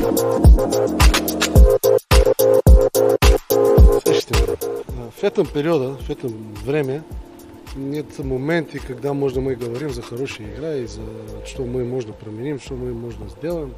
В этом периоде, в этом время нет моментов, когда можно мы говорим за хорошую игру и за что мы можно применим, что мы можно сделаем.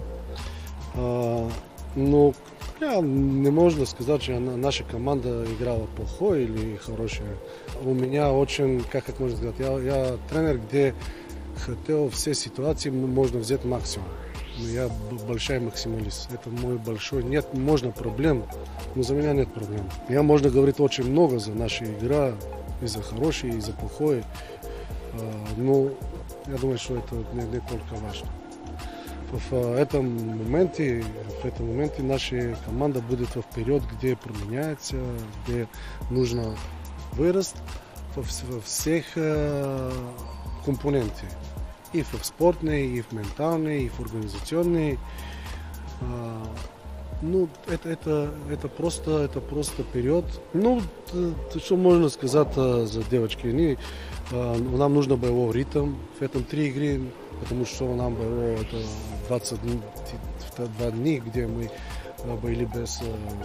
Но не можно сказать, что наша команда играла плохой или хорошая. У меня очень, как можно сказать, я тренер, где хотел все ситуации можно взять максимум. Я большой максималист. Это мой большой. Нет, можно проблем, но за меня нет проблем. Я можно говорить очень много за нашу игру, и за хорошее, и за плохое. Но я думаю, что это не только важно. В этом моменте наша команда будет вперед, где променяется, где нужно вырасти во всех компонентах. И в спортной, и в ментальной, и в организационной. Ну, это просто вперед. Ну, что можно сказать за девочки? Нам нужно было ритм в этом 3 игры, потому что нам было 22 дня, где мы были без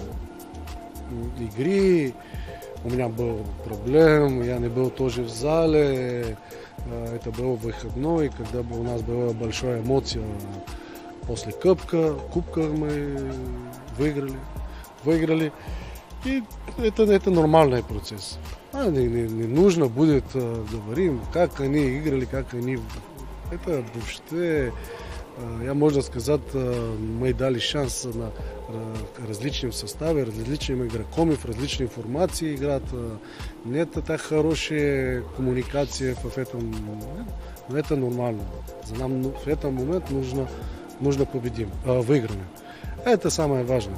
игры. У меня был проблем, я не был тоже в зале. Это был выходной, когда у нас была большая эмоция после кубка мы выиграли. И это нормальный процесс. Не нужно будет говорить, как они играли, как они... Это вообще, я можно сказать, мы дали шанс на различным составам, различным игрокам, различные информации играть. Нет так хорошей коммуникации в этом. Но это нормально. За нам в этом момент нужно победить, выиграть. Это самое важное.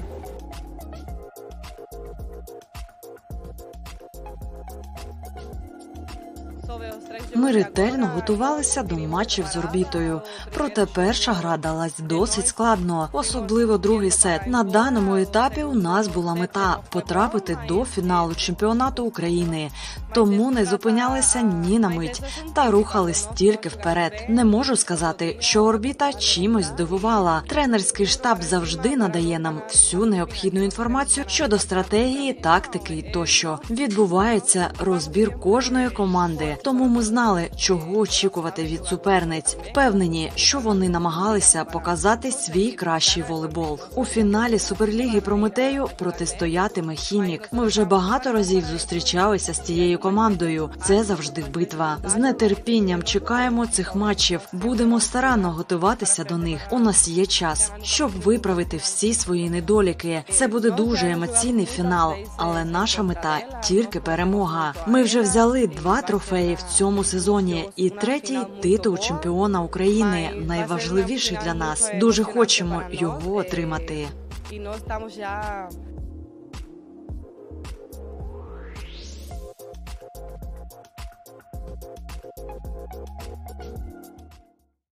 Ми ретельно готувалися до матчів з Орбітою. Проте перша гра далась досить складно, особливо другий сет. На даному етапі у нас була мета – потрапити до фіналу чемпіонату України. Тому не зупинялися ні на мить та рухались тільки вперед. Не можу сказати, що Орбіта чимось здивувала. Тренерський штаб завжди надає нам всю необхідну інформацію щодо стратегії, тактики тощо. Відбувається розбір кожної команди, тому ми знали, чого очікувати від суперниць. Впевнені, що вони намагалися показати свій кращий волейбол. У фіналі Суперліги Прометею протистоятиме Хімік. Ми вже багато разів зустрічалися з цією командою. Це завжди битва. З нетерпінням чекаємо цих матчів. Будемо старанно готуватися до них. У нас є час, щоб виправити всі свої недоліки. Це буде дуже емоційний фінал, але наша мета – тільки перемога. Ми вже взяли 2 трофеї в цьому сезоні і 3-й титул чемпіона України, найважливіший для нас. Дуже хочемо його отримати.